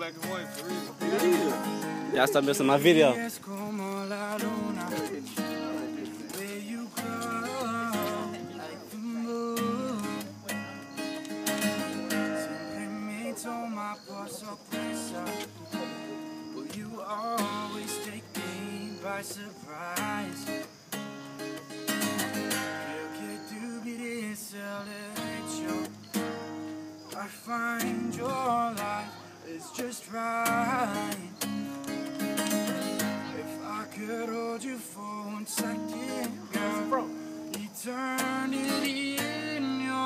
black and white for real. Y'all start missing my video. Will you always take me by surprise? I find your life is just right. If I could hold you for 1 second, girl, eternity in your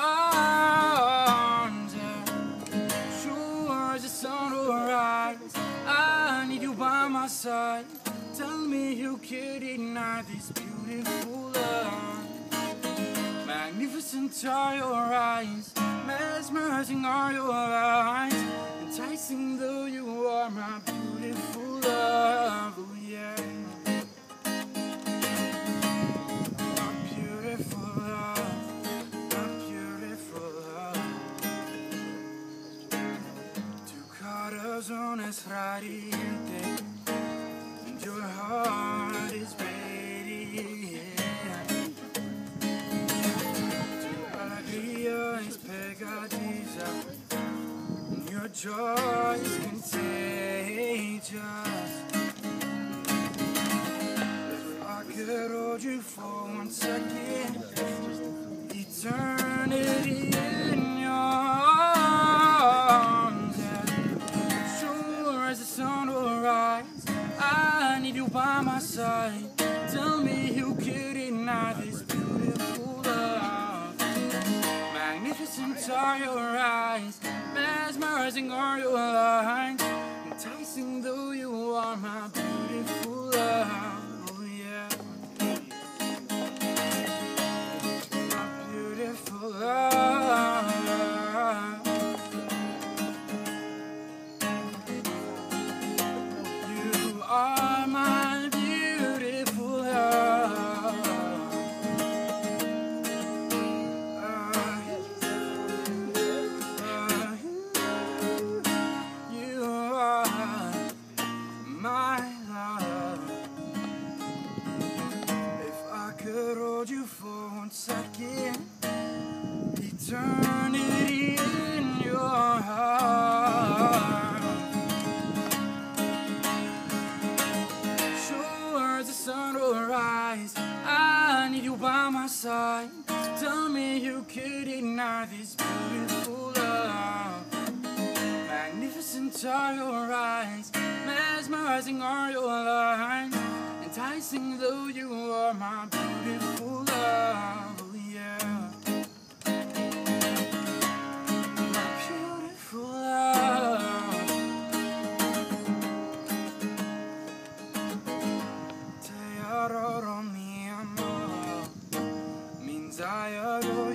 arms, yeah. Sure as the sun will rise, I need you by my side. Tell me you can't deny this beautiful love. Magnificent are your eyes, mesmerizing are your eyes, enticing though you are, my beautiful love, oh yeah. My beautiful love, my beautiful love. Tu corazón es radiante, and your heart is radiant. Your joy is contagious. If I could hold you for 1 second, eternity in your arms, yeah. Sure as the sun will rise, I need you by my side. Tell me you can't deny this beautiful love. Magnificent are your eyes, mesmerizing are your lines, enticing though you are, my beautiful love, oh yeah. My beautiful love. You are my beautiful love. Hold you for 1 second, eternity in your heart. Sure as the sun will rise, I need you by my side. Tell me you can't deny this beautiful love. Magnificent are your eyes, mesmerizing are your lines, enticing though you are, my beautiful love, oh yeah. My beautiful love. Te adoro mi amor, means I adore